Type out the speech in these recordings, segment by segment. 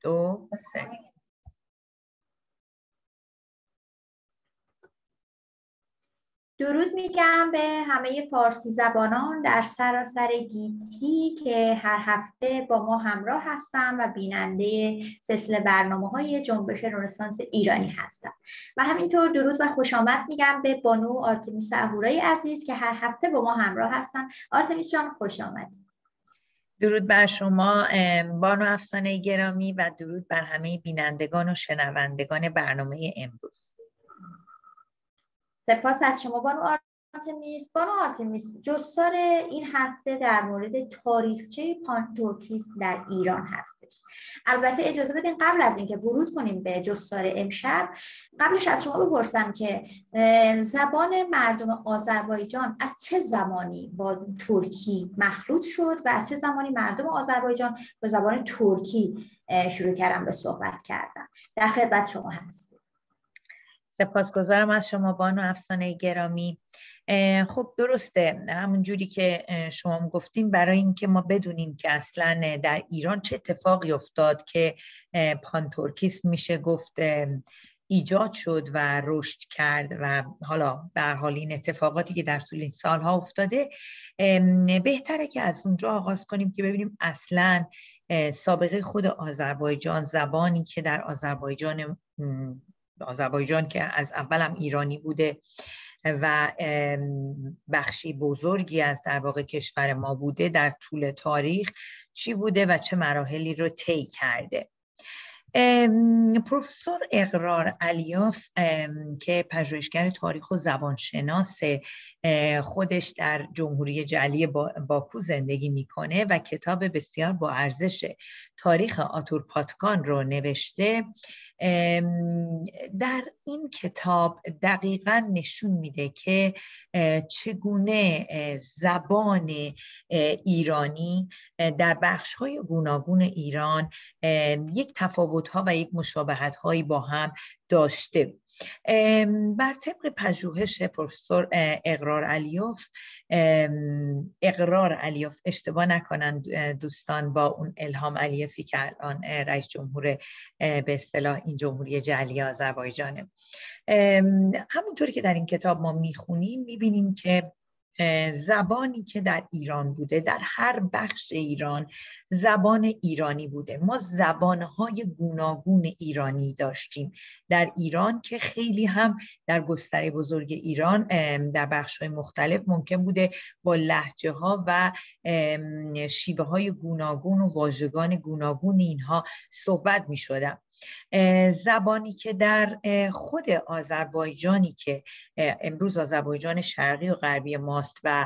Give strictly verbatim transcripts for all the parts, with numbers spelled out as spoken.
دو سه. درود میگم به همه فارسی زبانان در سراسر گیتی که هر هفته با ما همراه هستم و بیننده سلسله برنامه‌های جنبش رنسانس ایرانی هستم و همینطور درود و خوش آمد میگم به بانو آرتمیس اهورایی عزیز که هر هفته با ما همراه هستن. آرتمیس جان خوش آمد. درود بر شما بانو افسانه گرامی و درود بر همه بینندگان و شنوندگان برنامه امروز. سپاس از شما بانو آرتمیس. بانو آرتمیس، جستار این هفته در مورد تاریخچه پانتورکیسم در ایران هستش. البته اجازه بدین قبل از اینکه ورود کنیم به جستار امشب، قبلش از شما بپرسم که زبان مردم آذربایجان از چه زمانی با ترکی مخلوط شد و از چه زمانی مردم آذربایجان با زبان ترکی شروع کردن به صحبت کردن؟ در خدمت شما هستیم. سپاسگزارم از شما بانو افسانه گرامی. خب درسته، همون جوری که شما گفتیم، برای اینکه ما بدونیم که اصلا در ایران چه اتفاقی افتاد که پانتورکیسم میشه گفت ایجاد شد و رشد کرد و حالا به هر حال این اتفاقاتی که در طول این سالها افتاده، بهتره که از اونجا آغاز کنیم که ببینیم اصلا سابقه خود آذربایجان، زبانی که در آذربایجان آذربایجان که از اول هم ایرانی بوده و بخشی بزرگی از در واقع کشور ما بوده، در طول تاریخ چی بوده و چه مراحلی رو طی کرده. پروفسور اقرار علیاف که پژوهشگر تاریخ و زبانشناس، خودش در جمهوری جعلی باکو زندگی میکنه و کتاب بسیار با ارزش تاریخ آتورپاتکان رو نوشته. در این کتاب دقیقاً نشون میده که چگونه زبان ایرانی در بخش‌های گوناگون ایران یک تفاوت‌ها و یک مشابهت‌هایی با هم داشته. بر طبق پژوهش پروفسور اقرار علیاف، اقرار علیاف اشتباه نکنند دوستان، با اون الهام علیفی که الان رئیس جمهور به اصطلاح این جمهوری جعلی آذربایجانه، همونطوری که در این کتاب ما میخونیم میبینیم که زبانی که در ایران بوده، در هر بخش ایران زبان ایرانی بوده. ما زبانهای گوناگون ایرانی داشتیم در ایران که خیلی هم در گستره بزرگ ایران در بخش‌های مختلف ممکن بوده با لهجه ها و شیوه های گوناگون و واژگان گوناگون اینها صحبت می شدن. زبانی که در خود آذربایجانی که امروز آذربایجان شرقی و غربی ماست و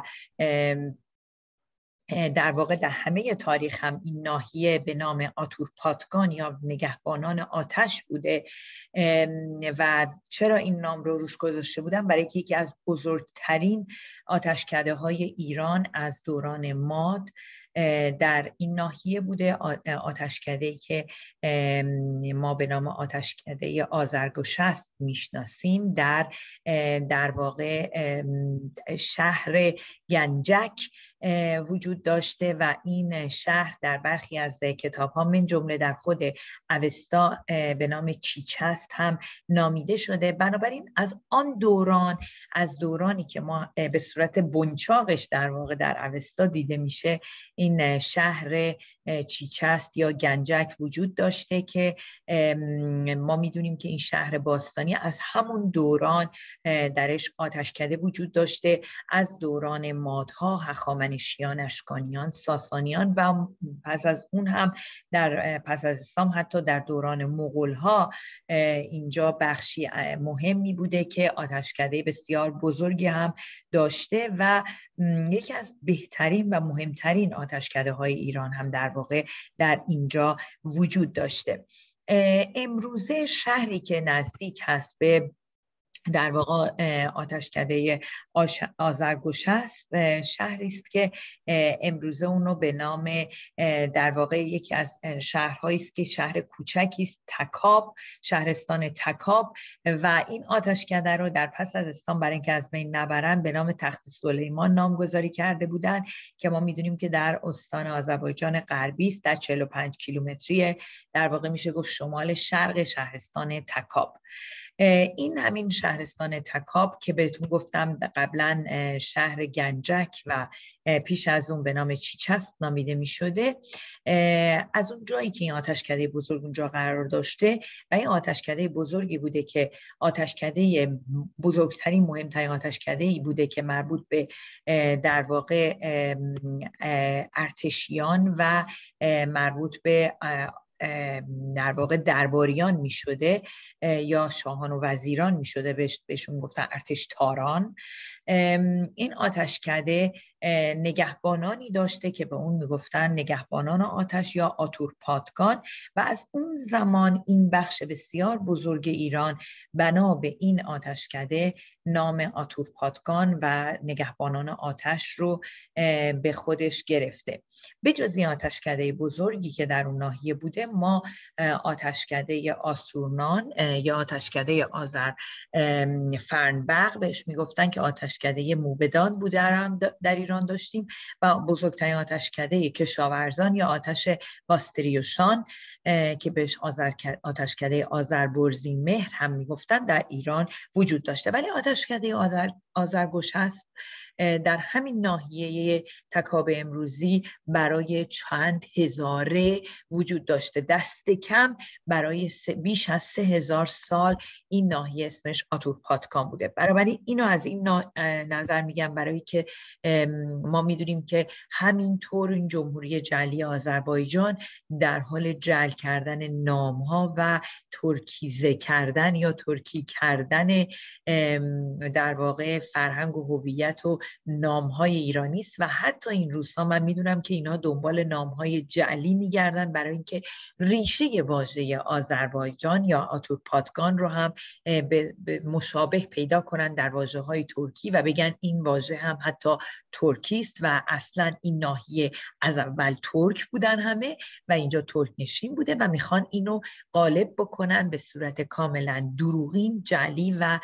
در واقع در همه تاریخ هم این ناحیه به نام آتورپاتکان یا نگهبانان آتش بوده و چرا این نام رو روش گذاشته بودن؟ برای که یکی از بزرگترین آتشکده های ایران از دوران ماد در این ناحیه بوده، آتشکده‌ای که ما به نام آتشکده آذرگشسپ میشناسیم، در در واقع شهر گنجک وجود داشته و این شهر در برخی از کتاب‌ها من جمله در خود اوستا به نام چیچست هم نامیده شده. بنابراین از آن دوران، از دورانی که ما به صورت بنچاقش در واقع در اوستا دیده میشه، این شهر چیچست یا گنجک وجود داشته که ما میدونیم که این شهر باستانی از همون دوران درش آتشکده وجود داشته، از دوران مادها، هخامنشیان، اشکانیان، ساسانیان و پس از اون هم در پس از اسلام حتی در دوران مغول‌ها اینجا بخشی مهمی بوده که آتشکده بسیار بزرگی هم داشته و یکی از بهترین و مهمترین آتشکده های ایران هم در واقع در اینجا وجود داشته. امروزه شهری که نزدیک هست به در واقع آتشکده آذرگوشه است، شهری است که امروزه اونو به نام در واقع یکی از شهرهایی است که شهر کوچکی است، تکاب، شهرستان تکاب، و این آتشکده رو در پس از اسلام برای اینکه از بین نبرن به نام تخت سلیمان نامگذاری کرده بودن که ما میدونیم که در استان آذربایجان غربی است، در چهل و پنج کیلومتری در واقع میشه گفت شمال شرق شهرستان تکاب. این همین شهرستان تکاب که بهتون گفتم قبلا شهر گنجک و پیش از اون به نام چیچست نامیده می شده، از اون جایی که این آتشکده بزرگ اونجا قرار داشته و این آتشکده بزرگی بوده که آتشکده بزرگترین مهمترین آتشکده‌ای بوده که مربوط به در واقع ارتشیان و مربوط به در واقع درباریان می شده یا شاهان و وزیران می شده، بهشون گفتن ارتشتاران. این آتشکده نگهبانانی داشته که به اون می گفتن نگهبانان آتش یا آتورپاتگان، و از اون زمان این بخش بسیار بزرگ ایران بنا به این آتشکده نام آتورپاتگان و نگهبانان آتش رو به خودش گرفته. به جز این آتشکده بزرگی که در اون ناحیه بوده، ما آتشکده آسورنان یا آتشکده آذر فرنبق بهش میگفتن که آتشکده موبدان بوده در ایران داشتیم، و بزرگترین آتشکده کشاورزان یا آتش باستریوشان که بهش آتشکده آذربرزین مهر هم میگفتن در ایران وجود داشته. ولی آتشکده آذر آذرگوشه است در همین ناحیه تکاب امروزی برای چند هزاره وجود داشته، دست کم برای بیش از سه هزار سال این ناحیه اسمش آتورپاتگان بوده. بنابراین اینو از این نظر میگم برای که ما میدونیم که همینطور این جمهوری جعلی آذربایجان در حال جعل کردن نامها و ترکیزه کردن یا ترکی کردن در واقع فرهنگ و هویت و نامهای ایرانی است، و حتی این روزها من میدونم که اینا دنبال نامهای جعلی میگردن برای اینکه ریشه واژه آذربایجان یا آتورپاتگان رو هم به مشابه پیدا کنن در واژه‌های ترکی و بگن این واژه هم حتی ترکی است و اصلا این ناحیه از اول ترک بودن همه و اینجا ترک نشین بوده و میخوان اینو غالب بکنن به صورت کاملا دروغین، جعلی و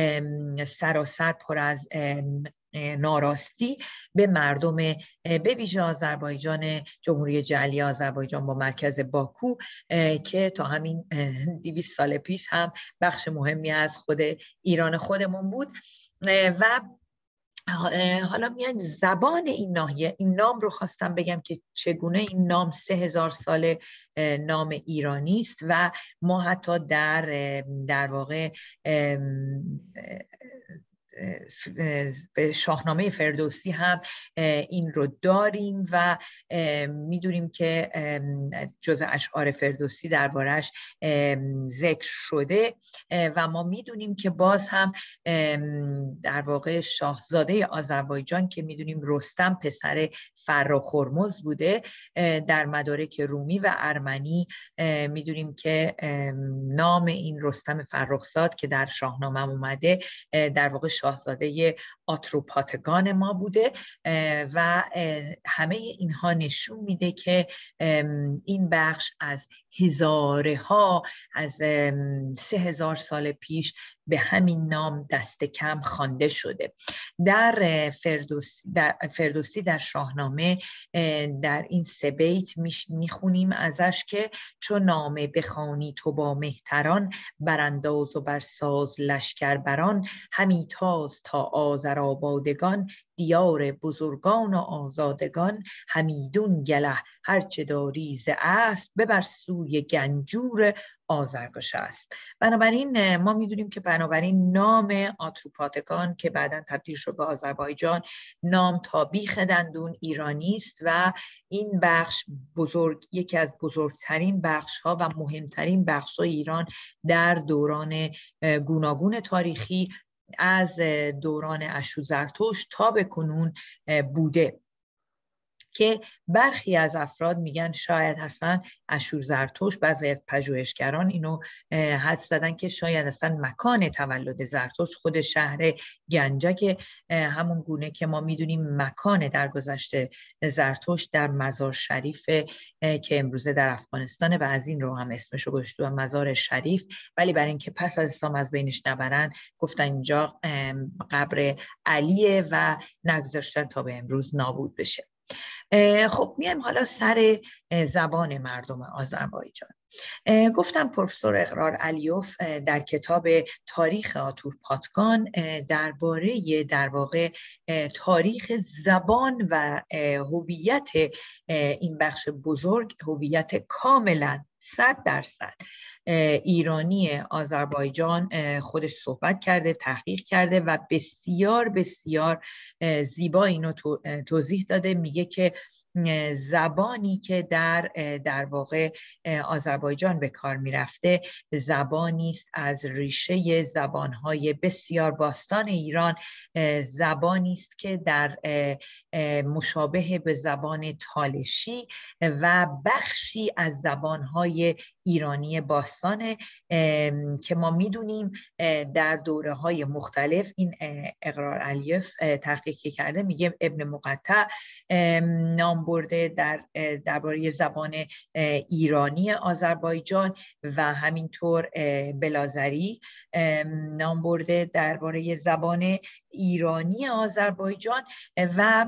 سراسر پر از ناراستی به مردم به ویژه آذربایجان، جمهوری جعلی آذربایجان با مرکز باکو که تا همین دویست سال پیش هم بخش مهمی از خود ایران خودمون بود. و حالا میان زبان این ناحیه، این نام رو خواستم بگم که چگونه این نام سه هزار سال نام ایرانی است و ما حتی در در واقع به شاهنامه فردوسی هم این رو داریم و میدونیم که جزء اشعار فردوسی دربارش ذکر شده و ما میدونیم که باز هم در واقع شاهزاده آذربایجان که میدونیم رستم پسر فرخ هرمز بوده، در مدارک رومی و ارمنی میدونیم که نام این رستم فرخزاد که در شاهنامه اومده در واقع شاهزاده آتروپاتگان ما بوده و همه اینها نشون میده که این بخش از هزاره ها از سه هزار سال پیش به همین نام دست کم خوانده شده. در فردوسی در, فردوسی در شاهنامه در این سه بیت میخونیم ازش که چون نامه بخوانی تو با مهتران، برانداز و برساز لشکر بران، همی تاز تا آذرآبادگان، دیار بزرگان و آزادگان، همیدون گله هرچه داری ز اسب، ببر سوی گنجور آذرگوشه است. بنابراین ما میدونیم که بنابراین نام آتروپاتگان که بعداً تبدیل شد به آذربایجان، نام تا بیخ دندون ایرانی است و این بخش بزرگ یکی از بزرگترین بخش ها و مهمترین بخش های ایران در دوران گوناگون تاریخی از دوران اشوزرتشت تا به کنون بوده. که برخی از افراد میگن شاید اصلا اشور زرتشت، بعضی از پژوهشگران اینو حدس زدن که شاید اصلا مکان تولد زرتشت خود شهر گنجک، همون گونه که ما میدونیم مکان درگذشت زرتشت در مزار شریف که امروزه در افغانستانه و از این رو هم اسمشو گذاشته مزار شریف، ولی برای اینکه پس از اسلام از بینش نبرن گفتن اینجا قبر علیه و نگذاشتن تا به امروز نابود بشه. خب میایم حالا سر زبان مردم آذربایجان. گفتم پروفسور اقرار علیوف در کتاب تاریخ آتورپاتگان درباره در واقع تاریخ زبان و هویت این بخش بزرگ، هویت کاملا صد درصد ایرانی آذربایجان خودش صحبت کرده، تحقیق کرده و بسیار بسیار زیبا اینو توضیح داده. میگه که زبانی که در در واقع آذربایجان به کار میرفته زبانی است از ریشه زبانهای بسیار باستان ایران، زبانی است که در مشابه به زبان تالشی و بخشی از زبانهای ایرانی باستانه که ما میدونیم در دوره‌های مختلف. این اقرار علیوف تحقیق کرده، میگه ابن مقطع نام برده در درباره زبان ایرانی آذربایجان و همینطور بلازری نام برده درباره زبان ایرانی آذربایجان و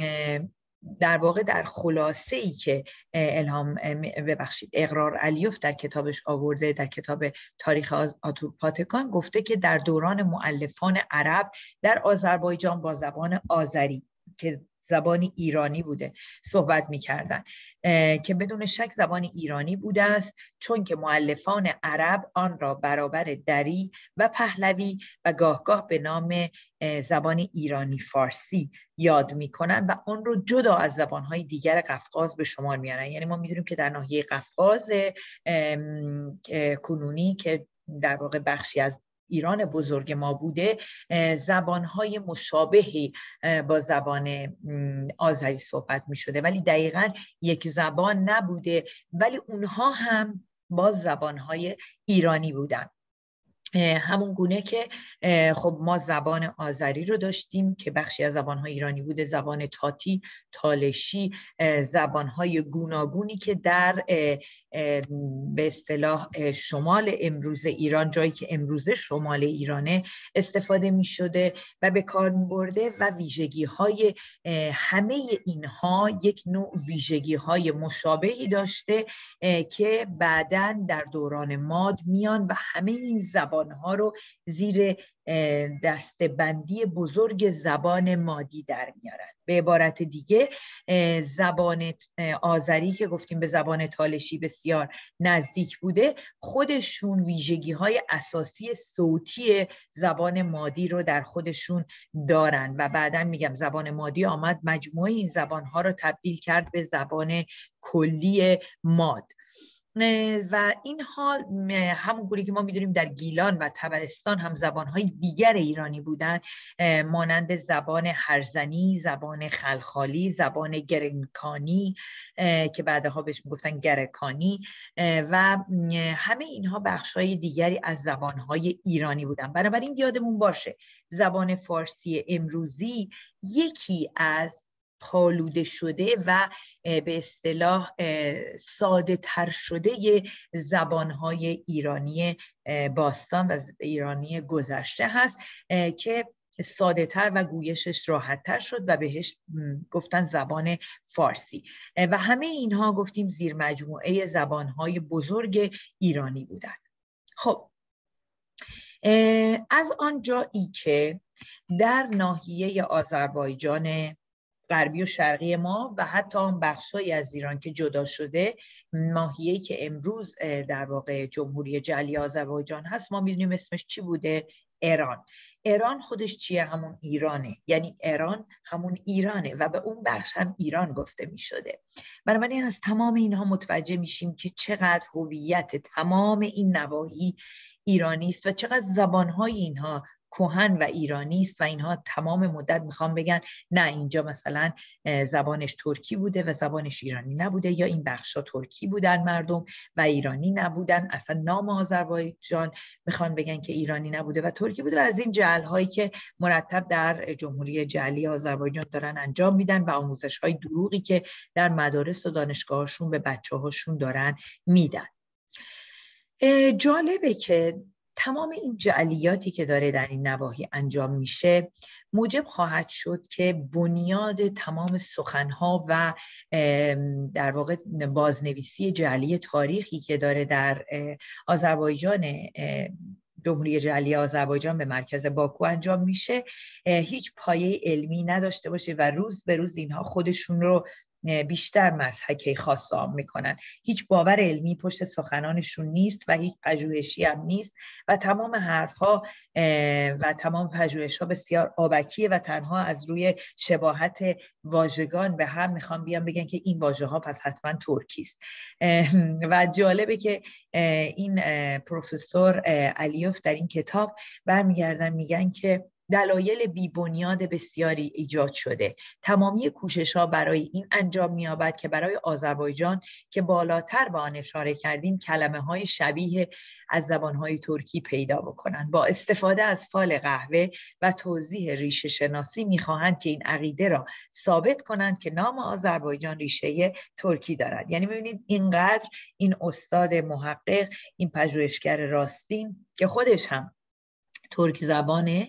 در واقع در خلاصه ای که الهام ببخشید اقرار علیوف در کتابش آورده، در کتاب تاریخ آتورپاتگان گفته که در دوران مؤلفان عرب در آذربایجان با زبان آذری که زبانی ایرانی بوده صحبت می‌کردن، که بدون شک زبان ایرانی بوده است، چون که مؤلفان عرب آن را برابر دری و پهلوی و گاه گاه به نام زبان ایرانی فارسی یاد می‌کنند و آن رو جدا از زبان‌های دیگر قفقاز به شمار میارن. یعنی ما می‌دونیم که در ناحیه قفقاز کنونی که در واقع بخشی از ایران بزرگ ما بوده، زبانهای مشابهی با زبان آذری صحبت می شده، ولی دقیقاً یک زبان نبوده، ولی اونها هم با زبانهای ایرانی بودن. همون گونه که خب ما زبان آذری رو داشتیم که بخشی از زبانهای ایرانی بوده، زبان تاتی، تالشی، زبانهای گوناگونی که در به اصطلاح شمال امروز ایران، جایی که امروزه شمال ایرانه استفاده می شده و به کار می برده و ویژگی های همه اینها یک نوع ویژگی های مشابهی داشته که بعداً در دوران ماد میان و همه این زبان ها رو زیر دستبندی بزرگ زبان مادی در میارن. به عبارت دیگه زبان آذری که گفتیم به زبان تالشی بسیار نزدیک بوده، خودشون ویژگی های اساسی صوتی زبان مادی رو در خودشون دارن و بعداً میگم زبان مادی آمد مجموعه این زبان ها رو تبدیل کرد به زبان کلی ماد. و اینها همون گونه که ما میدونیم در گیلان و طبرستان هم زبانهای دیگر ایرانی بودن، مانند زبان هرزنی، زبان خلخالی، زبان گرنکانی که بعدها بهش میگفتن گرکانی و همه اینها بخشهای دیگری از زبانهای ایرانی بودن. بنابراین یادمون باشه زبان فارسی امروزی یکی از پالوده شده و به اصطلاح ساده تر شده زبانهای ایرانی باستان و ایرانی گذشته هست که ساده تر و گویشش راحت تر شد و بهش گفتن زبان فارسی و همه اینها گفتیم زیر مجموعه زبانهای بزرگ ایرانی بودن. خب از آنجایی که در ناحیه آذربایجان غربی و شرقی ما و حتی آن بخشایی از ایران که جدا شده، ناحیه‌ای که امروز در واقع جمهوری جعلی آذربایجان هست، ما میدونیم اسمش چی بوده؟ ایران. ایران خودش چیه؟ همون ایرانه، یعنی ایران همون ایرانه و به اون بخش هم ایران گفته می شده. بنابراین از تمام اینها متوجه میشیم که چقدر هویت تمام این نواحی ایرانی است و چقدر زبانهای اینها کهن و ایرانی است و اینها تمام مدت میخوام بگن نه اینجا مثلا زبانش ترکی بوده و زبانش ایرانی نبوده، یا این بخشا ترکی بودن مردم و ایرانی نبودن، اصلا نام آذربایجان میخوان بگن که ایرانی نبوده و ترکی بوده. و از این جعل هایی که مرتب در جمهوری جعلی آذربایجان دارن انجام میدن و آموزش های دروغی که در مدارس و دانشگاهشون به بچه هاشون دارن میدن. جالبه که تمام این جعلیاتی که داره در این نواحی انجام میشه موجب خواهد شد که بنیاد تمام سخنها و در واقع بازنویسی جعلی تاریخی که داره در آذربایجان، جمهوری جعلی آذربایجان به مرکز باکو انجام میشه، هیچ پایه علمی نداشته باشه و روز به روز اینها خودشون رو بیشتر مضحکه خاصام میکنن. هیچ باور علمی پشت سخنانشون نیست و هیچ پژوهشی هم نیست و تمام حرفها و تمام پژوهش‌ها بسیار آبکیه و تنها از روی شباهت واژگان به هم میخوان بیان بگن که این واژه‌ها پس حتما ترکی است. و جالبه که این پروفسور علیوف در این کتاب برمیگردن میگن که دلایل بی بنیاد بسیاری ایجاد شده. تمامی کوشش‌ها برای این انجام می‌یابد که برای آذربایجان که بالاتر به آن اشاره کردیم کلمه‌های شبیه از زبان‌های ترکی پیدا بکنند. با استفاده از فال قهوه و توضیح ریشه شناسی می‌خواهند که این عقیده را ثابت کنند که نام آذربایجان ریشه ترکی دارد. یعنی ببینید اینقدر این استاد محقق، این پژوهشگر راستین که خودش هم ترک زبانه،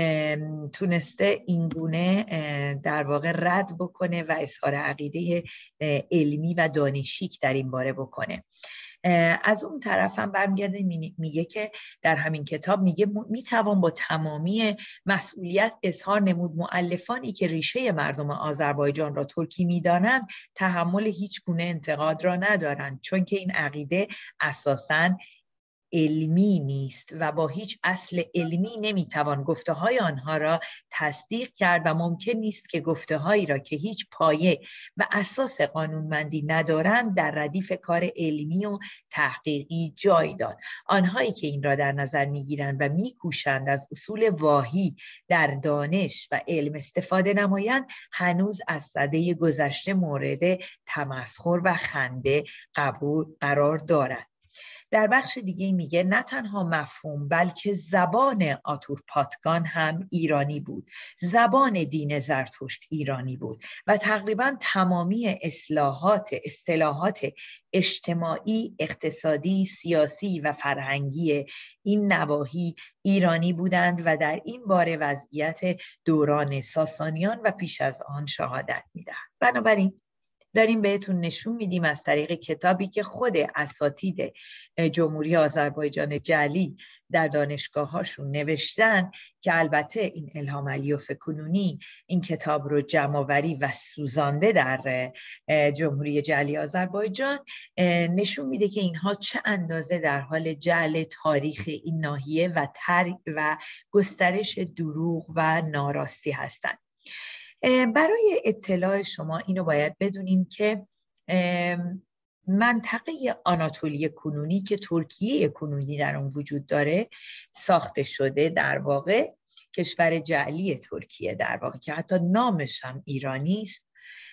تونسته اینگونه در واقع رد بکنه و اظهار عقیده علمی و دانشیک در این باره بکنه. از اون طرف هم برمیگرده میگه که در همین کتاب میگه میتوان با تمامی مسئولیت اظهار نمود مؤلفانی که ریشه مردم آذربایجان را ترکی میدانند تحمل هیچ گونه انتقاد را ندارند، چون که این عقیده اساساً علمی نیست و با هیچ اصل علمی نمیتوان گفته های آنها را تصدیق کرد و ممکن نیست که گفته هایی را که هیچ پایه و اساس قانونمندی ندارند در ردیف کار علمی و تحقیقی جای داد. آنهایی که این را در نظر میگیرند و میکوشند از اصول واهی در دانش و علم استفاده نمایند هنوز از سده گذشته مورد تمسخر و خنده قبول قرار دارند. در بخش دیگه میگه نه تنها مفهوم بلکه زبان آتورپاتگان هم ایرانی بود. زبان دین زرتشت ایرانی بود و تقریبا تمامی اصلاحات اصطلاحات اجتماعی، اقتصادی، سیاسی و فرهنگی این نواحی ایرانی بودند و در این باره وضعیت دوران ساسانیان و پیش از آن شهادت میدهند. بنابراین داریم بهتون نشون میدیم از طریق کتابی که خود اساتید جمهوری آذربایجان جعلی در دانشگاه هاشون نوشتن که البته این الهام علیوف کنونی این کتاب رو جمع‌آوری و سوزانده در جمهوری جعلی آذربایجان، نشون میده که اینها چه اندازه در حال جعل تاریخ این ناحیه و تر و گسترش دروغ و ناراستی هستند. برای اطلاع شما اینو باید بدونیم که منطقه آناتولی کنونی که ترکیه کنونی در اون وجود داره ساخته شده در واقع کشور جعلی ترکیه، در واقع که حتی نامش هم ایرانی است.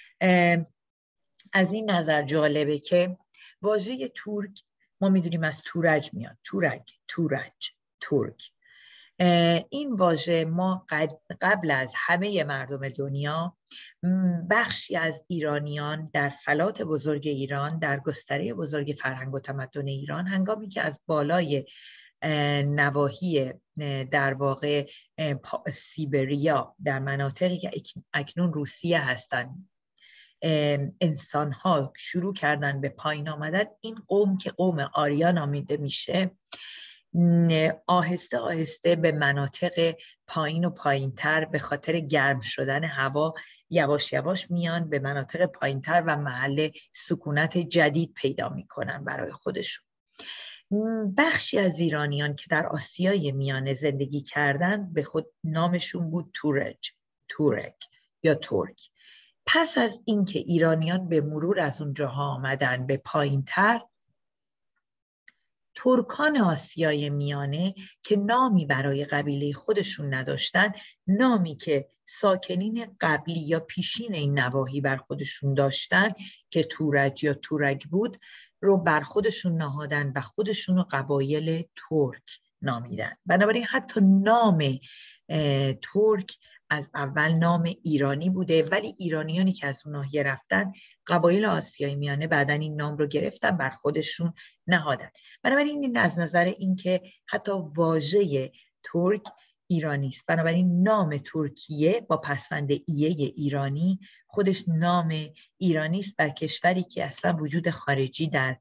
از این نظر جالبه که واژه ترک ما میدونیم از تورج میاد، تورج، تورج، ترک. این واژه ما قبل از همه مردم دنیا بخشی از ایرانیان در فلات بزرگ ایران، در گستره بزرگ فرهنگ و تمدن ایران، هنگامی که از بالای نواحی در واقع سیبریا در مناطقی که اکنون روسیه هستند انسان‌ها شروع کردن به پایین آمدن، این قوم که قوم آریا نامیده میشه آهسته آهسته به مناطق پایین و پایین‌تر به خاطر گرم شدن هوا یواش یواش میان به مناطق پایین‌تر و محل سکونت جدید پیدا میکنن برای خودشون. بخشی از ایرانیان که در آسیای میانه زندگی کردن به خود نامشون بود تورج، تورک یا ترک. پس از اینکه ایرانیان به مرور از اونجاها آمدن به پایین‌تر، ترکان آسیای میانه که نامی برای قبیله خودشون نداشتن، نامی که ساکنین قبلی یا پیشین این نواحی بر خودشون داشتن که تورج یا تورگ بود رو بر خودشون نهادن و خودشون رو قبایل ترک نامیدن. بنابراین حتی نام ترک از اول نام ایرانی بوده، ولی ایرانیانی که از اون ناحیه رفتن قبایل آسیای میانه بعداً این نام رو گرفتن بر خودشون نهادن. بنابراین این از نظر این که حتی واژه ترک ایرانی است، بنابراین نام ترکیه با پسوند ایه ایرانی خودش نام ایرانی است بر کشوری که اصلا وجود خارجی در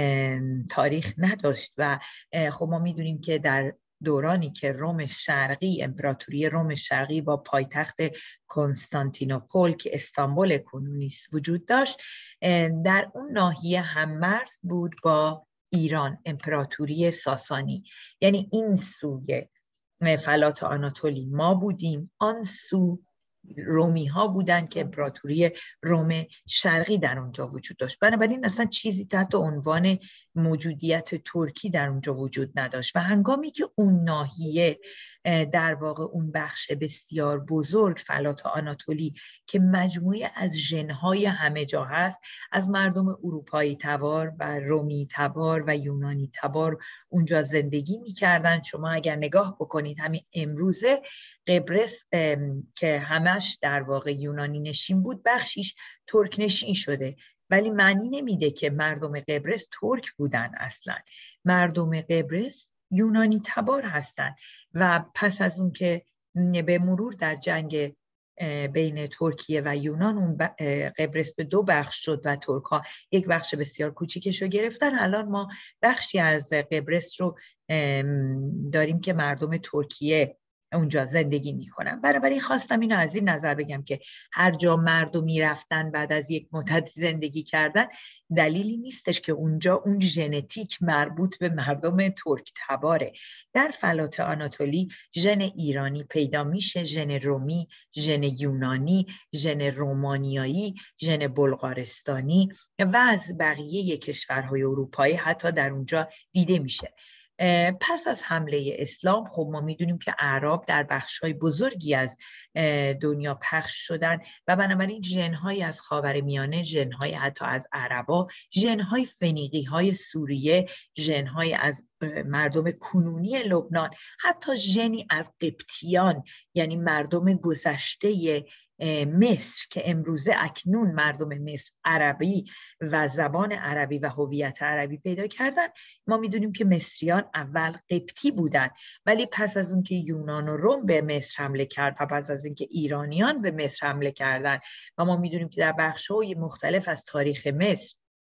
تاریخ نداشت. و خب ما میدونیم که در دورانی که روم شرقی، امپراتوری روم شرقی با پایتخت کنستانتینوپل که استانبول کنونی است وجود داشت، در اون ناحیه هم مرز بود با ایران، امپراتوری ساسانی. یعنی این سوی فلات آناتولی ما بودیم، آن سو رومی ها بودن که امپراتوری روم شرقی در اونجا وجود داشت. بنابراین اصلا چیزی تحت عنوان موجودیت ترکی در اونجا وجود نداشت. و هنگامی که اون ناحیه در واقع اون بخش بسیار بزرگ فلات آناتولی که مجموعه از ژن‌های همه جا هست، از مردم اروپایی تبار و رومی تبار و یونانی تبار اونجا زندگی می‌کردن. شما اگر نگاه بکنید همین امروزه قبرس که همش در واقع یونانی نشین بود، بخشیش ترک نشین شده، ولی معنی نمیده که مردم قبرس ترک بودن. اصلا مردم قبرس یونانی تبار هستن. و پس از اون که به مرور در جنگ بین ترکیه و یونان اون قبرس به دو بخش شد و ترک ها یک بخش بسیار کوچیکش رو گرفتن، الان ما بخشی از قبرس رو داریم که مردم ترکیه اونجا زندگی میکنن. بنابراین خواستم اینو از این نظر بگم که هر جا مردمی رفتن بعد از یک مدت زندگی کردن، دلیلی نیستش که اونجا اون ژنتیک مربوط به مردم ترک تباره. در فلات آناتولی ژن ایرانی پیدا میشه، ژن رومی، ژن یونانی، ژن رومانیایی، ژن بلغارستانی و از بقیه کشورهای اروپایی حتی در اونجا دیده میشه. پس از حمله اسلام خب ما میدونیم که اعراب در بخش‌های بزرگی از دنیا پخش شدن و بنابراین ژن‌های از خاورمیانه، ژن‌های حتی از عربا، ژن‌های فنیقی‌های سوریه، ژن‌های از مردم کنونی لبنان، حتی ژنی از قبطیان یعنی مردم گذشته مصر که امروزه اکنون مردم مصر عربی و زبان عربی و هویت عربی پیدا کردن. ما میدونیم که مصریان اول قبطی بودن، ولی پس از اون که یونان و روم به مصر حمله کرد و پس از این که ایرانیان به مصر حمله کردن و ما میدونیم که در بخش‌های مختلف از تاریخ مصر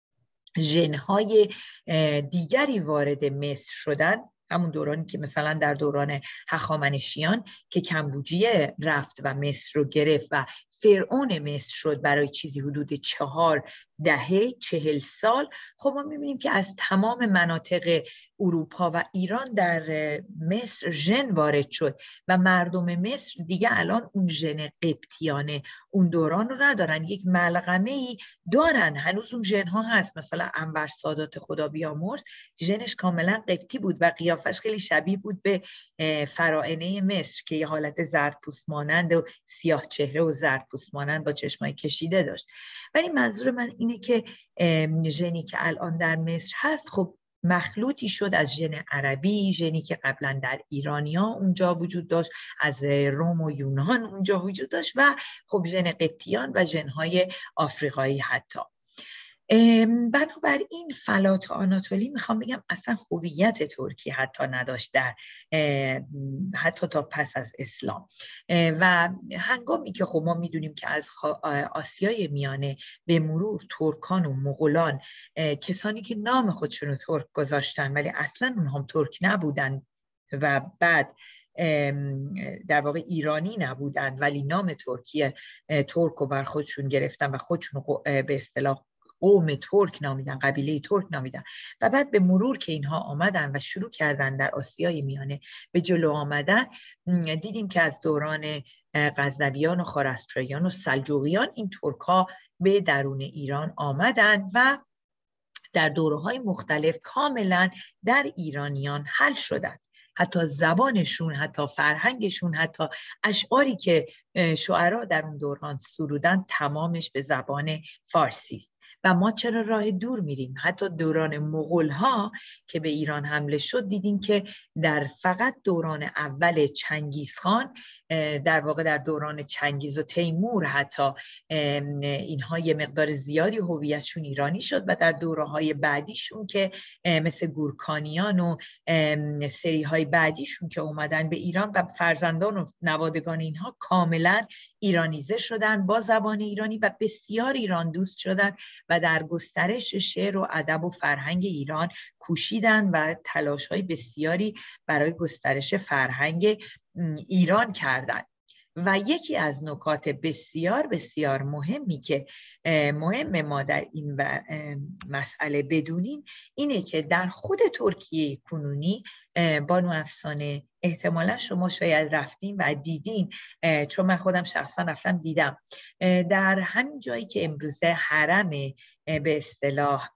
ژن‌های دیگری وارد مصر شدن، همون دورانی که مثلا در دوران هخامنشیان که کمبوجیه رفت و مصر رو گرفت و فرعون مصر شد برای چیزی حدود چهار دهه چهل سال. خب ما میبینیم که از تمام مناطق اروپا و ایران در مصر ژن وارد شد و مردم مصر دیگه الان اون ژن قبطیانه اون دوران رو ندارن، یک ملغمه‌ای دارن، هنوز اون ژن ها هست. مثلا انور سادات خدا بیامرز ژنش کاملا قبطی بود و قیافش خیلی شبیه بود به فراعنه مصر که یه حالت زردپوست مانند و سیاه چهره و زردپوست مانند با چشمای کشیده داشت. ولی منظور من اینه که ژنی که الان در مصر هست خب مخلوطی شد از ژن عربی، ژنی که قبلا در ایرانیا اونجا وجود داشت، از روم و یونان اونجا وجود داشت و خب ژن قبطیان و ژن‌های آفریقایی حتی. بنابراین فلات آناتولی میخوام بگم اصلا هویت ترکی حتی نداشت در حتی تا پس از اسلام. و هنگامی که خب ما میدونیم که از آسیای میانه به مرور ترکان و مغولان، کسانی که نام خودشون رو ترک گذاشتن ولی اصلا اونها هم ترک نبودن و بعد در واقع ایرانی نبودن ولی نام ترکیه ترک رو بر خودشون گرفتن و خودشون به اصطلاح قوم ترک نامیدن، قبیله ترک نامیدن و بعد به مرور که اینها آمدن و شروع کردن در آسیای میانه به جلو آمدن، دیدیم که از دوران غزنویان و خوارزمشاهیان و سلجوقیان این ترک ها به درون ایران آمدن و در دوره‌های مختلف کاملا در ایرانیان حل شدن. حتی زبانشون، حتی فرهنگشون، حتی اشعاری که شعرا در اون دوران سرودن تمامش به زبان فارسی است. و ما چرا راه دور میریم؟ حتی دوران مغول‌ها که به ایران حمله شد دیدیم که در فقط دوران اول چنگیزخان، در واقع در دوران چنگیز و تیمور حتی اینها یه مقدار زیادی هویتشون ایرانی شد و در دوره‌های بعدیشون که مثل گورکانیان و سری‌های بعدیشون که اومدن به ایران و فرزندان و نوادگان اینها کاملا ایرانیزه شدن با زبان ایرانی و بسیار ایران دوست شدن و در گسترش شعر و ادب و فرهنگ ایران کوشیدن و تلاش‌های بسیاری برای گسترش فرهنگ ایران کردن. و یکی از نکات بسیار بسیار مهمی که مهم ما در این مسئله بدونیم اینه که در خود ترکیه کنونی، بانو افسانه احتمالا شما شاید رفتین و دیدین، چون من خودم شخصا رفتم دیدم، در همین جایی که امروزه حرم به اصطلاح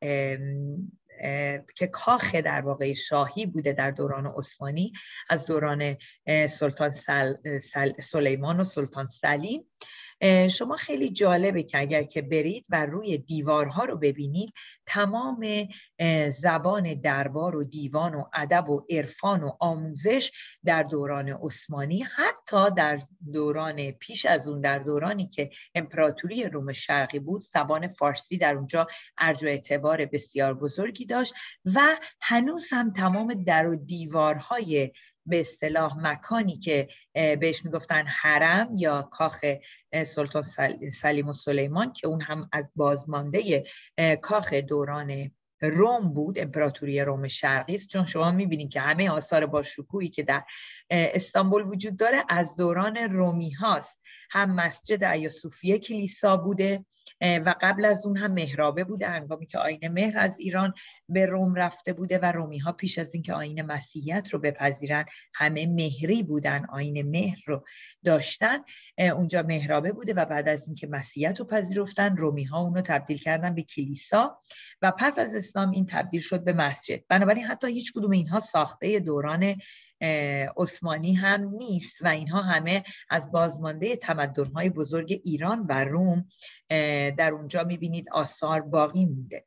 که کاخ در واقع شاهی بوده در دوران عثمانی از دوران سلطان سل، سل، سلیمان و سلطان سلیم، شما خیلی جالبه که اگر که برید و روی دیوارها رو ببینید تمام زبان دربار و دیوان و ادب و عرفان و آموزش در دوران عثمانی، حتی در دوران پیش از اون در دورانی که امپراتوری روم شرقی بود، زبان فارسی در اونجا ارج و اعتبار بسیار بزرگی داشت و هنوز هم تمام در و دیوارهای به اصطلاح مکانی که بهش میگفتن حرم یا کاخ سلطان سلیم و سلیمان که اون هم از بازمانده کاخ دوران روم بود، امپراتوری روم شرقی است، چون شما میبینید که همه آثار باشکوهی که در استانبول وجود داره از دوران رومی هاست. هم مسجد ایا صوفیه کلیسا بوده و قبل از اون هم محرابه بوده، هنگامی که آیین مهر از ایران به روم رفته بوده و رومی ها پیش از این که آیین مسیحیت رو بپذیرن همه مهری بودن، آیین مهر رو داشتن، اونجا محرابه بوده و بعد از این که مسیحیت رو پذیرفتن رومی ها اونو تبدیل کردن به کلیسا و پس از اسلام این تبدیل شد به مسجد. بنابراین حتی هیچ کدوم اینها ساخته دوران عثمانی هم نیست و اینها همه از بازمانده تمدن‌های بزرگ ایران و روم در اونجا می‌بینید آثار باقی مونده.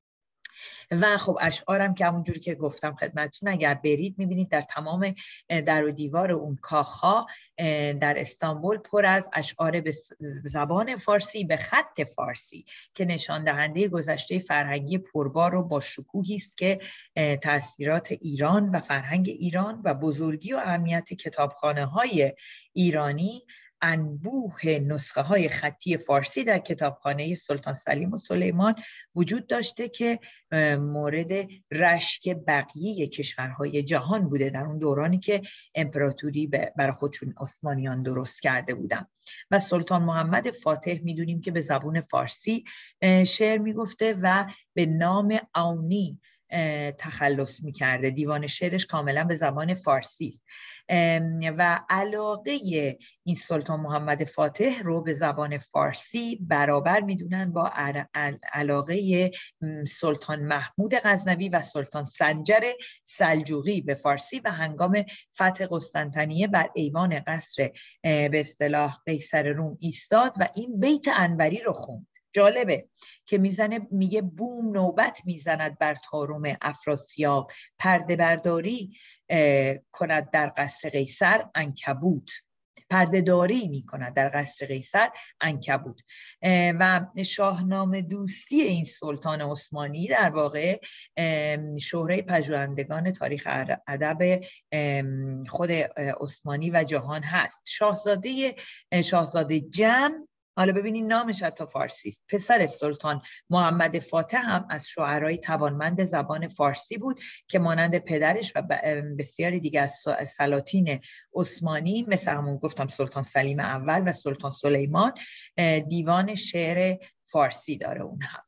و خب اشعارم که همونجوری که گفتم خدمتتون اگر برید میبینید در تمام در و دیوار اون کاخها در استانبول پر از اشعار به زبان فارسی به خط فارسی که نشان دهنده گذشته فرهنگی پربار و با شکوهی است که تأثیرات ایران و فرهنگ ایران و بزرگی و اهمیت کتابخانه‌های ایرانی، انبوه نسخه های خطی فارسی در کتابخانه سلطان سلیم و سلیمان وجود داشته که مورد رشک بقیه کشورهای جهان بوده در اون دورانی که امپراتوری برای خودشون عثمانیان درست کرده بودن. و سلطان محمد فاتح میدونیم که به زبان فارسی شعر میگفته و به نام اونی تخلص میکرده، دیوان شعرش کاملا به زبان فارسی است و علاقه این سلطان محمد فاتح رو به زبان فارسی برابر میدونن با علاقه سلطان محمود غزنوی و سلطان سنجر سلجوقی به فارسی و هنگام فتح قسطنطنیه بر ایوان قصر به اصطلاح قیصر روم ایستاد و این بیت انوری رو خوند. جالبه که میزنه میگه بوم نوبت میزند بر طارم افراسیاب، پرده برداری کند در قصر قیصر عنکبوت، پرده داری میکند در قصر قیصر عنکبوت. و شاهنامه دوستی این سلطان عثمانی در واقع شهره پژوهندگان تاریخ ادب خود عثمانی و جهان هست. شاهزاده شاهزاده جم، حالا ببینید نامش حتی فارسی است، پسر سلطان محمد فاتح هم از شاعرای توانمند زبان فارسی بود که مانند پدرش و بسیاری دیگه از سلاطین عثمانی مثل همون گفتم سلطان سلیم اول و سلطان سلیمان دیوان شعر فارسی داره اون هم.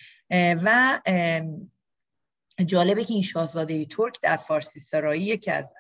و جالبه که این شاهزاده ترک در فارسی سرایی که از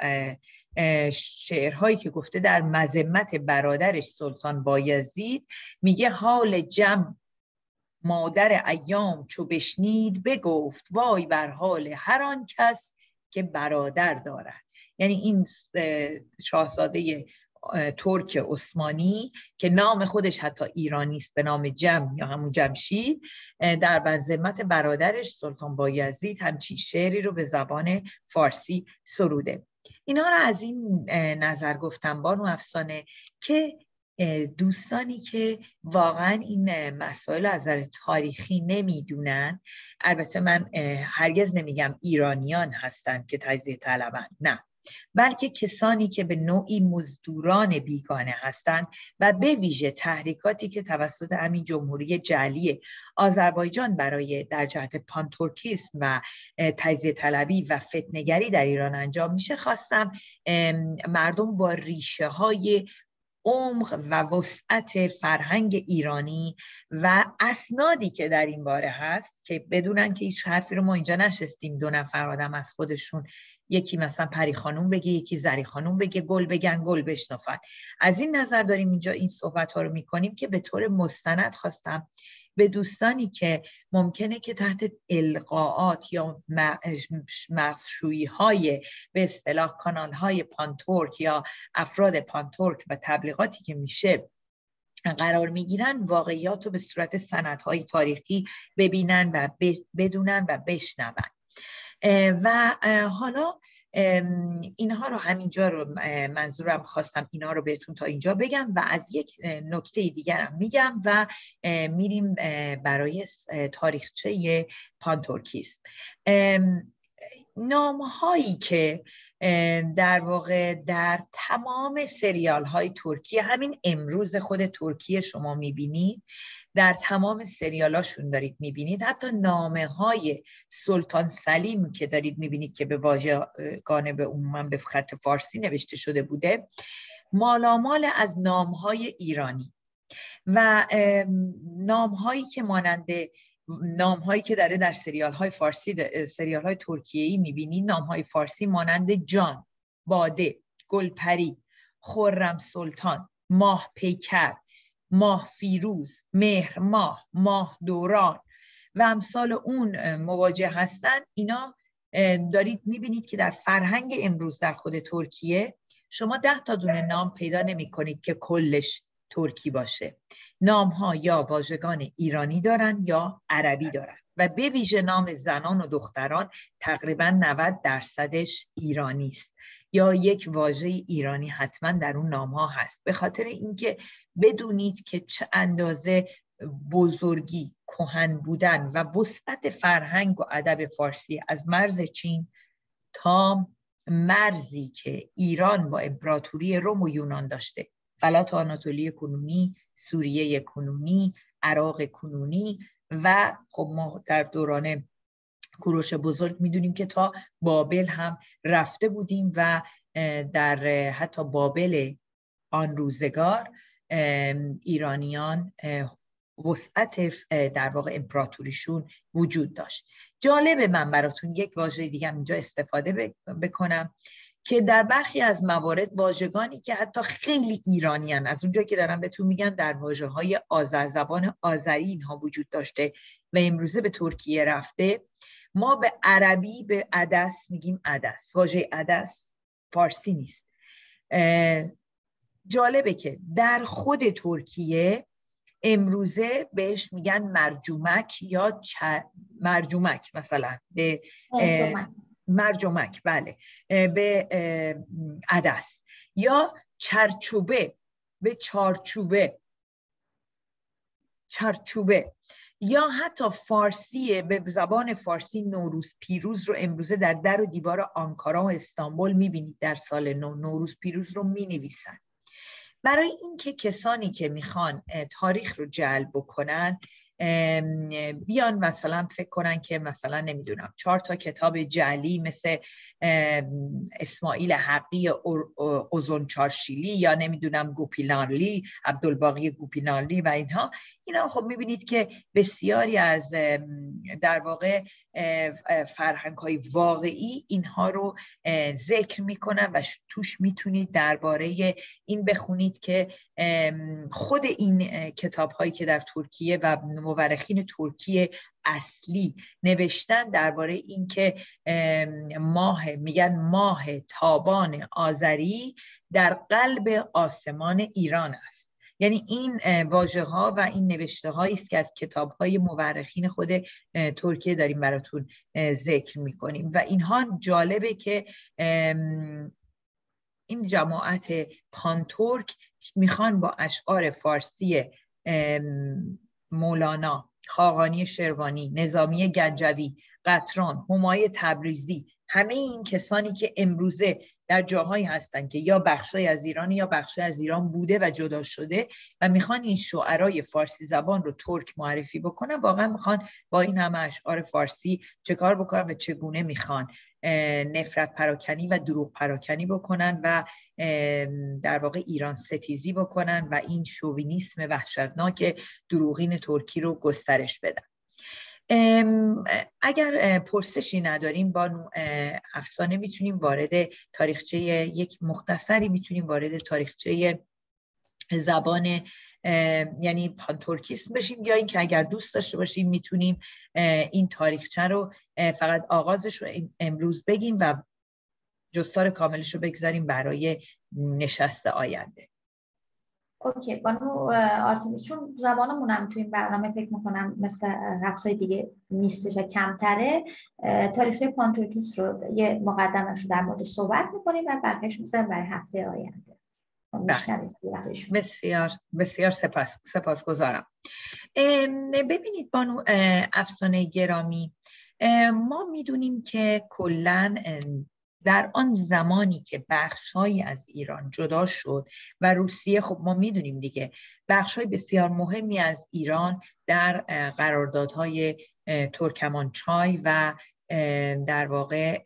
شعرهایی که گفته در مذمت برادرش سلطان بایزید میگه حال جم مادر ایام چو بشنید بگفت وای بر حال هر آن کس که برادر دارد. یعنی این شاهزاده ترک عثمانی که نام خودش حتی ایرانی است به نام جم یا همون جمشید، در بنظمت برادرش سلطان بایزید همچین شعری رو به زبان فارسی سروده. اینا رو از این نظر گفتم بانو افسانه که دوستانی که واقعا این مسائل از نظر تاریخی نمیدونن، البته من هرگز نمیگم ایرانیان هستند که تجزیه طلبن، نه، بلکه کسانی که به نوعی مزدوران بیگانه هستند و به ویژه تحریکاتی که توسط همین جمهوری جعلی آذربایجان برای در جهت پانتورکیسم و تجزیه طلبی و فتنه‌گری در ایران انجام میشه، خواستم مردم با ریشه های عمق و وسعت فرهنگ ایرانی و اسنادی که در این باره هست که بدونن که هیچ حرفی رو ما اینجا نشستیم دو نفر آدم از خودشون، یکی مثلا پری خانوم بگه یکی زری خانوم بگه گل بگن گل بشنفن. از این نظر داریم اینجا این صحبت ها رو میکنیم که به طور مستند خواستم به دوستانی که ممکنه که تحت القاءات یا مغزشویی های به اصطلاح کانال های پانتورک یا افراد پانتورک و تبلیغاتی که میشه قرار میگیرن، واقعیات رو به صورت سندهای تاریخی ببینن و بدونن و بشنون. و حالا اینها رو همینجا رو منظورم خواستم اینا رو بهتون تا اینجا بگم و از یک نکته دیگرم میگم و میریم برای تاریخچه پانتورکیسم. نامهایی که در واقع در تمام سریال های ترکیه، همین امروز خود ترکیه شما میبینید، در تمام سریالاشون دارید میبینید، حتی نامه های سلطان سلیم که دارید میبینید که به واژگان به عموما به خط فارسی نوشته شده بوده، مالامال از نامهای ایرانی و نامهایی که ماننده نامهایی که داره در سریال های فارسی سریال های ترکیه‌ای میبینید، نامهای فارسی مانند جان، باده، گلپری، خرم سلطان، ماه پیکر، ماه فیروز، مهر ماه، ماه دوران و امثال اون مواجه هستن. اینا دارید میبینید که در فرهنگ امروز در خود ترکیه شما ده تا دونه نام پیدا نمی کنید که کلش ترکی باشه. نام ها یا واژگان ایرانی دارن یا عربی دارن و به ویژه نام زنان و دختران تقریبا نود درصدش ایرانی است یا یک واژه ایرانی حتما در اون نام ها هست. به خاطر اینکه بدونید که چه اندازه بزرگی، کهن بودن و وسعت فرهنگ و ادب فارسی از مرز چین تا مرزی که ایران با امپراتوری روم و یونان داشته، فلات آناتولی کنونی، سوریه کنونی، عراق کنونی و خب ما در دوران کوروش بزرگ میدونیم که تا بابل هم رفته بودیم و در حتی بابل آن روزگار ایرانیان وسعت در واقع امپراتوریشون وجود داشت. جالبه من براتون یک واژه دیگه اینجا استفاده بکنم که در برخی از موارد واژگانی که حتی خیلی ایرانیان، از اونجایی که دارم بهتون میگن در واژه‌های آذر زبان آذری اینها وجود داشته و امروزه به ترکیه رفته، ما به عربی به عدس میگیم عدس. واژه عدس فارسی نیست. جالبه که در خود ترکیه امروزه بهش میگن مرجومک یا چ... مرجومک مثلا به مرجومک. مرجومک بله به عدس یا چرچوبه به چارچوبه چرچوبه یا حتی فارسی به زبان فارسی نوروز پیروز رو امروزه در در و دیوار آنکارا و استانبول میبینید. در سال نو نوروز پیروز رو مینویسن. برای اینکه کسانی که میخوان تاریخ رو جلب بکنن بیان مثلا فکر کنن که مثلا نمیدونم چهار تا کتاب جعلی مثل اسماعیل حقی اوزونچارشیلی یا نمیدونم گوپیلانلی، عبدالباقی گوپیلانلی و اینها، اینا خب میبینید که بسیاری از در واقع فرهنگ‌های واقعی اینها رو ذکر میکنن و توش میتونید درباره این بخونید که خود این کتاب‌هایی که در ترکیه و مورخین ترکی اصلی نوشتن درباره اینکه ماه میگن ماه تابان آذری در قلب آسمان ایران است. یعنی این واژه ها و این نوشته هایی است که از کتاب های مورخین خود ترکیه داریم براتون ذکر میکنیم و اینها جالبه که این جماعت پانتورک میخوان با اشعار فارسی مولانا، خاقانی شروانی، نظامی گنجوی، قطران، همای تبریزی، همه این کسانی که امروزه در جاهایی هستن که یا بخشای از ایران یا بخشای از ایران بوده و جدا شده و میخوان این شعرای فارسی زبان رو ترک معرفی بکنن، واقعا میخوان با این همه اشعار فارسی چه کار بکنن و چگونه میخوان نفرت پراکنی و دروغ پراکنی بکنن و در واقع ایران ستیزی بکنن و این شووینیسم وحشتناک دروغین ترکی رو گسترش بدن. اگر پرسشی نداریم بانو افسانه میتونیم وارد تاریخچه یک مختصری میتونیم وارد تاریخچه زبان یعنی پانتورکیسم بشیم، یا اینکه اگر دوست داشته باشیم میتونیم این تاریخچه رو فقط آغازش رو امروز بگیم و جستار کاملش رو بگذاریم برای نشست آینده. اوکی بانو آرتمیس، چون زبانمون هم تو این برنامه فکر میکنم مثل هفته‌های دیگه نیستش و کمتره، تاریخچه پانتورکیسم رو یه مقدمه‌اش رو در مورد صحبت میکنیم و بقیه‌اش میذاریم برای هفته آینده. بسیار بسیار سپاس سپاسگزارم. ببینید بانو افسانه گرامی، ما میدونیم که کلاً در آن زمانی که بخش‌هایی از ایران جدا شد و روسیه، خب ما میدونیم دیگه بخش‌های بسیار مهمی از ایران در قراردادهای ترکمانچای و در واقع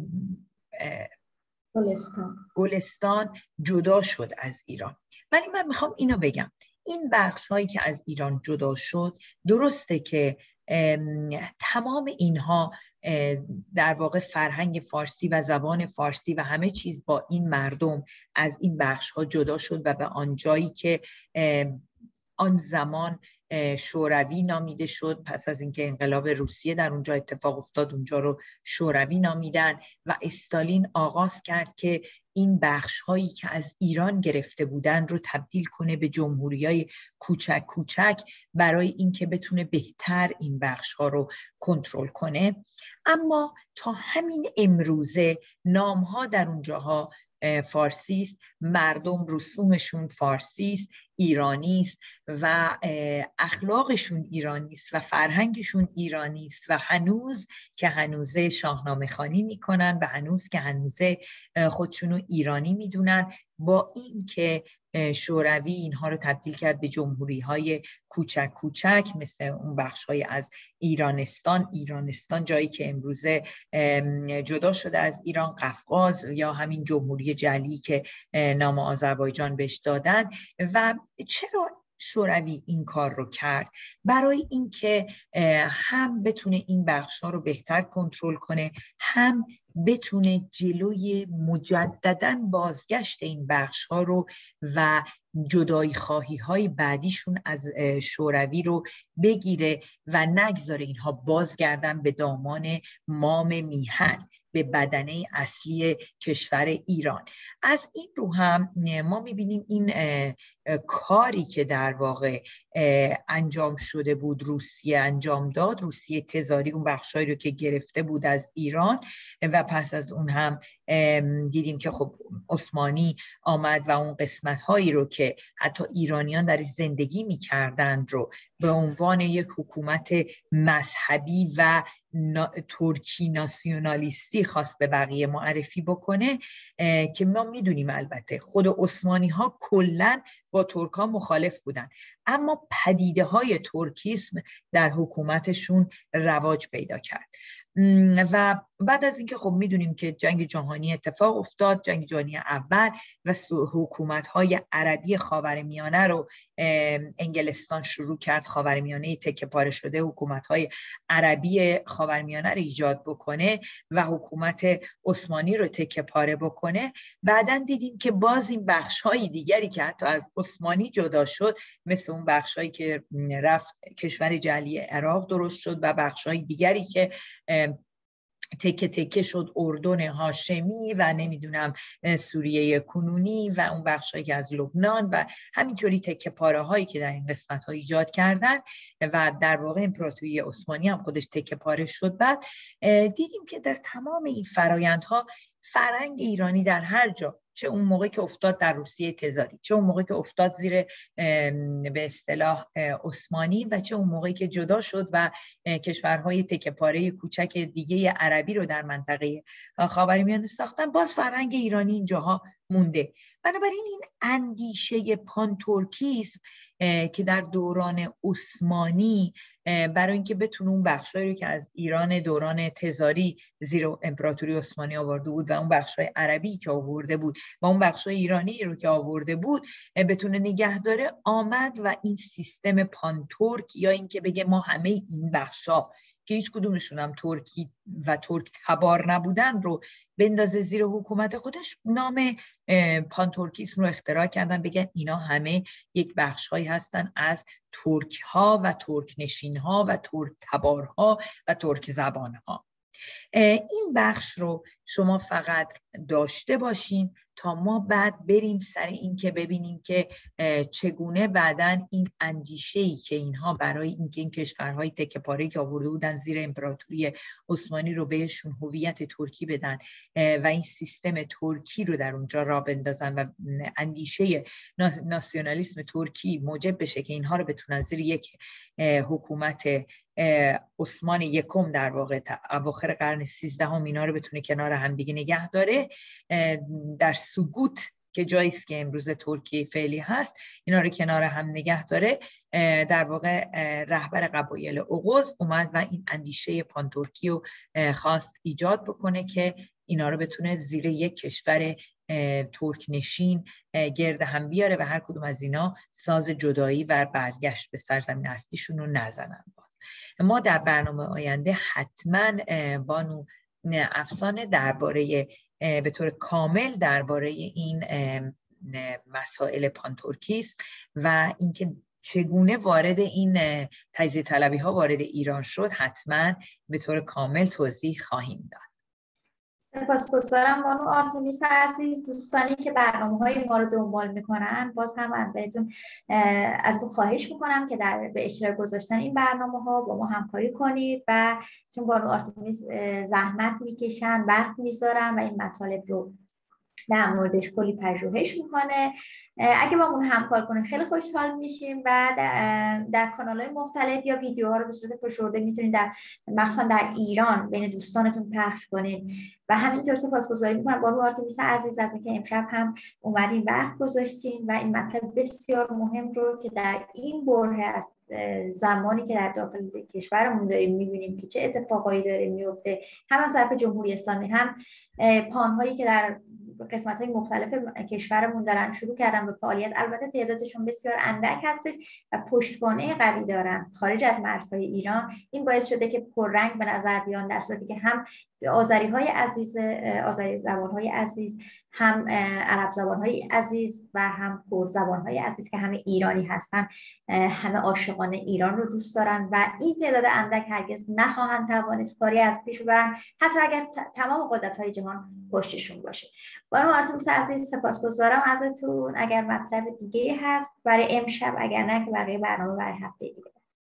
گلستان گلستان جدا شد از ایران. ولی من میخوام اینو بگم، این بخش‌هایی که از ایران جدا شد، درسته که تمام اینها در واقع فرهنگ فارسی و زبان فارسی و همه چیز با این مردم از این بخش‌ها جدا شد و به آن جایی که آن زمان شوروی نامیده شد، پس از اینکه انقلاب روسیه در اونجا اتفاق افتاد اونجا رو شوروی نامیدن و استالین آغاز کرد که این بخش هایی که از ایران گرفته بودن رو تبدیل کنه به جمهوریای کوچک کوچک برای اینکه بتونه بهتر این بخش ها رو کنترل کنه. اما تا همین امروزه نام ها در اونجاها فارسی است، مردم رسومشون فارسی است، ایرانی است و اخلاقشون ایرانی است و فرهنگشون ایرانی است و هنوز که هنوزه شاهنامه خوانی میکنن و هنوز که هنوزه خودشونو ایرانی میدونن، با این که شوروی اینها رو تبدیل کرد به جمهوری های کوچک کوچک مثل اون بخش های از ایرانستان ایرانستان جایی که امروزه جدا شده از ایران، قفقاز یا همین جمهوری جعلی که نام آذربایجان بهش دادن. و چرا شوروی این کار رو کرد؟ برای اینکه هم بتونه این بخش‌ها رو بهتر کنترل کنه، هم بتونه جلوی مجدداً بازگشت این بخش‌ها رو و جدایی خواهی های بعدیشون از شوروی رو بگیره و نگذاره اینها بازگردن به دامان مام میهن، به بدنه اصلی کشور ایران. از این رو هم ما میبینیم این کاری که در واقع انجام شده بود، روسیه انجام داد، روسیه تزاری اون بخشایی رو که گرفته بود از ایران و پس از اون هم دیدیم که خب عثمانی آمد و اون قسمت هایی رو که حتی ایرانیان در زندگی میکردند رو به عنوان یک حکومت مذهبی و نا، ترکی ناسیونالیستی خواست به بقیه معرفی بکنه که ما میدونیم البته خود عثمانی ها کلن با ترک ها مخالف بودن، اما پدیده های ترکیسم در حکومتشون رواج پیدا کرد. و بعد از اینکه خب میدونیم که جنگ جهانی اتفاق افتاد، جنگ جهانی اول، و حکومت‌های عربی خاورمیانه رو انگلستان شروع کرد خاورمیانه تکه پاره شده حکومت‌های عربی خاورمیانه رو ایجاد بکنه و حکومت عثمانی رو تکه پاره بکنه. بعداً دیدیم که باز این بخش‌های دیگری که حتی از عثمانی جدا شد، مثل اون بخش‌هایی که رفت کشور جعلی عراق درست شد و بخش‌های دیگری که تکه تکه شد، اردن هاشمی و نمیدونم سوریه کنونی و اون بخشایی که از لبنان و همینطوری تکه پاره هایی که در این قسمت ها ایجاد کردن و در واقع امپراتوری عثمانی هم خودش تکه پاره شد. بعد دیدیم که در تمام این فرایندها فرهنگ ایرانی در هر جا، چه اون موقع که افتاد در روسیه تزاری، چه اون موقع که افتاد زیر به اصطلاح عثمانی و چه اون موقعی که جدا شد و کشورهای تکه پاره کوچک دیگه عربی رو در منطقه خاورمیانه ساختن، باز فرهنگ ایرانی اینجاها مونده. بنابراین این اندیشه پانتورکیسم که در دوران عثمانی برای اینکه بتونه اون بخشایی رو که از ایران دوران تزاری زیر امپراتوری عثمانی آورده بود و اون بخشای عربی که آورده بود و اون بخشای ایرانی رو که آورده بود بتونه نگه داره، آمد و این سیستم پانتورک، یا اینکه بگه ما همه این بخشا که هیچ کدومشون هم ترکی و ترک تبار نبودن رو بندازه زیر حکومت خودش. نام پانتورکیسم رو اختراع کردن، بگن اینا همه یک بخش‌هایی هستن از ترک ها و ترک نشین ها و ترک تبارها و ترک زبان ها. این بخش رو شما فقط داشته باشین تا ما بعد بریم سر این که ببینیم که چگونه بعداً این اندیشه‌ای که اینها برای اینکه این کشورهای تکه پاره که آورده بودن زیر امپراتوری عثمانی رو بهشون هویت ترکی بدن و این سیستم ترکی رو در اونجا راه بندازن و اندیشه ناسیونالیسم ترکی موجب بشه که اینها رو بتونن زیر یک حکومت عثمان یکم در واقع اواخر قرن سیزدهم اینا رو بتونه کنار همدیگه نگه داره، در سقوط که جاییست که امروز ترکیه فعلی هست اینا رو کنار هم نگه داره. در واقع رهبر قبایل اوغوز اومد و این اندیشه پانتورکی رو خواست ایجاد بکنه که اینا رو بتونه زیر یک کشور ترک نشین گرد هم بیاره و هر کدوم از اینا ساز جدایی و برگشت به سرزمین اصلیشون رو نزنن. باز ما در برنامه آینده حتما بانو افسانه درباره به طور کامل درباره این مسائل پانتورکیسم و اینکه چگونه وارد این تجزیه طلبی ها وارد ایران شد حتما به طور کامل توضیح خواهیم داد. سپاسگزارم بانو آرتمیس عزیز. دوستانی که برنامه‌های ما رو دنبال میکنن، باز هم من بهتون از تو خواهش میکنم که در به اشتراک گذاشتن این برنامه‌ها با ما همکاری کنید و چون بانو آرتمیس زحمت میکشن، وقت میذارن و این مطالب رو در موردش کلی پژوهش میکنه، اگه با اون همکار کنه خیلی خوشحال میشیم و در, در کانال‌های مختلف یا ویدیوها رو به صورت فشرده میتونید در مثلا در ایران بین دوستانتون پخش کنید. و همینطور سپاسگزاری میکنم بانو آرتمیس عزیز از اینکه امشب هم اومدین وقت گذاشتین و این مطلب بسیار مهم رو که در این بره از زمانی که در داخل کشورمون داریم میبینیم که چه اتفاقایی داره میفته، هم از طرف جمهوری اسلامی هم پانهایی که در قسمت‌های مختلف کشورمون دارن شروع کردن به فعالیت، البته تعدادشون بسیار اندک هستش و پشتوانه قوی دارن خارج از مرزهای ایران. این باعث شده که پررنگ به نظر بیان، در صورتی که هم آذری‌های عزیز، آذری زبان‌های عزیز، هم عرب زبان‌های عزیز و هم کرد زبان‌های عزیز که همه ایرانی هستن، همه عاشقان ایران رو دوست دارن و این تعداد اندک هرگز نخواهند توانست کاری از پیش ببرن حتی اگر تمام قدرت‌های جهان پشتشون باشه. بانو آرتمیس عزیز سپاسگزارم ازتون. اگر مطلب دیگه هست برای امشب، اگر نه که برای برنامه برای هفته دیگه.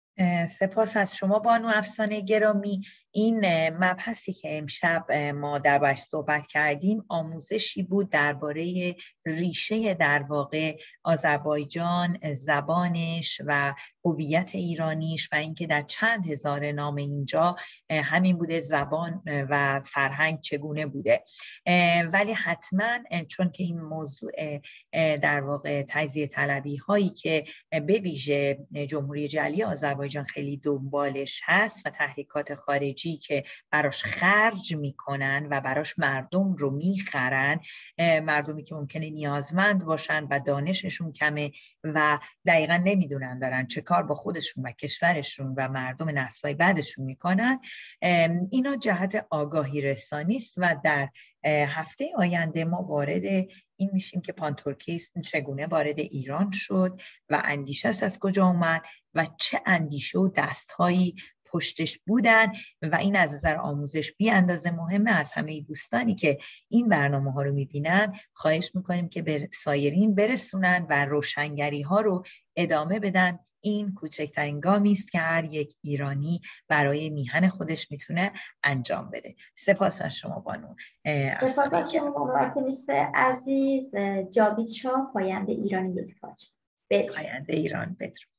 سپاس از شما بانو افسانه گرامی. این مبحثی که امشب ما دربارش صحبت کردیم آموزشی بود درباره ریشه در واقع آذربایجان، زبانش و هویت ایرانیش و اینکه در چند هزار نام اینجا همین بوده، زبان و فرهنگ چگونه بوده. ولی حتما چون که این موضوع در واقع تجزیه طلبی هایی که به ویژه جمهوری جعلی آذربایجان خیلی دنبالش هست و تحریکات خارجی چی که براش خرج میکنن و براش مردم رو میخرن، مردمی که ممکنه نیازمند باشن و دانششون کمه و دقیقا نمیدونن دارن چه کار با خودشون و کشورشون و مردم نسل‌های بعدشون میکنن. اینا جهت آگاهی رسانی است و در هفته آینده ما وارد این میشیم که پانتورکیست چگونه وارد ایران شد و اندیشش از کجا اومد و چه اندیشه و دستهایی پشتش بودن و این از نظر آموزش بی اندازه مهمه. از همه دوستانی که این برنامه ها رو میبینن خواهش میکنیم که به سایرین برسونن و روشنگری ها رو ادامه بدن. این کوچکترین گامی است که هر یک ایرانی برای میهن خودش میتونه انجام بده. سپاس از شما بانو. سپاس از شما آرتمیس عزیز. جاوید شاه، پاینده ایران یک پارچه. پاینده ایران. بدرود.